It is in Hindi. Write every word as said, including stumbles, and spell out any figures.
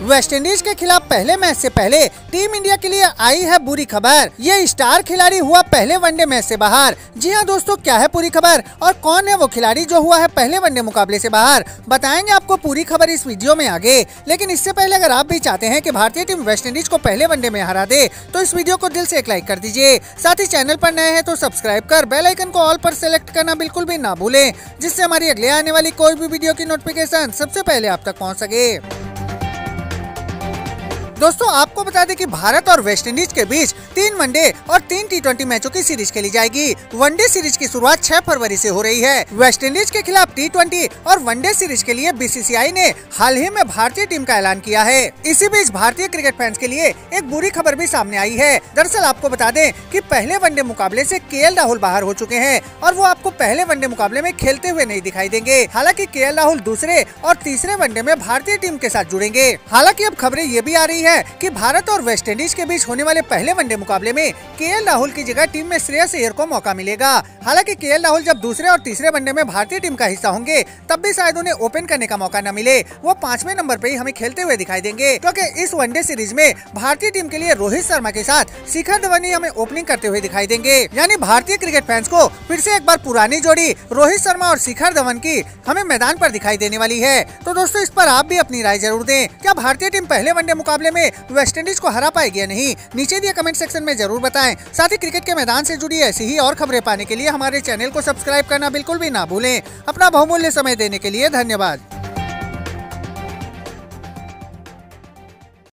वेस्टइंडीज के खिलाफ पहले मैच से पहले टीम इंडिया के लिए आई है बुरी खबर। ये स्टार खिलाड़ी हुआ पहले वनडे मैच से बाहर। जी हां दोस्तों, क्या है पूरी खबर और कौन है वो खिलाड़ी जो हुआ है पहले वनडे मुकाबले से बाहर, बताएंगे आपको पूरी खबर इस वीडियो में आगे। लेकिन इससे पहले अगर आप भी चाहते हैं कि भारतीय टीम वेस्टइंडीज को पहले वनडे में हरा दे तो इस वीडियो को दिल से एक लाइक कर दीजिए। साथ ही चैनल पर नए हैं तो सब्सक्राइब कर बेल आइकन को ऑल पर सेलेक्ट करना बिल्कुल भी ना भूलें, जिससे हमारी अगले आने वाली कोई भी वीडियो की नोटिफिकेशन सबसे पहले आप तक पहुंच सके। दोस्तों आपको बता दें कि भारत और वेस्टइंडीज के बीच तीन वनडे और तीन टी ट्वेंटी मैचों की सीरीज खेली जाएगी। वनडे सीरीज की शुरुआत छह फरवरी से हो रही है। वेस्टइंडीज के खिलाफ टी ट्वेंटी और वनडे सीरीज के लिए बी सी सी आई ने हाल ही में भारतीय टीम का ऐलान किया है। इसी बीच भारतीय क्रिकेट फैंस के लिए एक बुरी खबर भी सामने आई है। दरअसल आपको बता दें कि पहले वनडे मुकाबले से के एल राहुल बाहर हो चुके हैं और वो आपको पहले वनडे मुकाबले में खेलते हुए नहीं दिखाई देंगे। हालांकि के एल राहुल दूसरे और तीसरे वनडे में भारतीय टीम के साथ जुड़ेंगे। हालांकि अब खबरें ये भी आ रही है कि भारत और वेस्टइंडीज के बीच होने वाले पहले वनडे मुकाबले में के एल राहुल की जगह टीम में श्रेयस अय्यर को मौका मिलेगा। हालांकि के एल राहुल जब दूसरे और तीसरे वनडे में भारतीय टीम का हिस्सा होंगे तब भी शायद उन्हें ओपन करने का मौका न मिले। वो पांचवें नंबर पे ही हमें खेलते हुए दिखाई देंगे, क्योंकि इस वनडे सीरीज में भारतीय टीम के लिए रोहित शर्मा के साथ शिखर धवन ही हमें ओपनिंग करते हुए दिखाई देंगे। यानी भारतीय क्रिकेट फैंस को फिर से एक बार पुरानी जोड़ी रोहित शर्मा और शिखर धवन की हमें मैदान पर दिखाई देने वाली है। तो दोस्तों इस पर आप भी अपनी राय जरूर दें। क्या भारतीय टीम पहले वनडे मुकाबले में वेस्टइंडीज को हरा पाएगी या नहीं, नीचे दिए कमेंट सेक्शन में जरूर बताएं। साथ ही क्रिकेट के मैदान से जुड़ी ऐसी ही और खबरें पाने के लिए हमारे चैनल को सब्सक्राइब करना बिल्कुल भी ना भूलें। अपना बहुमूल्य समय देने के लिए धन्यवाद।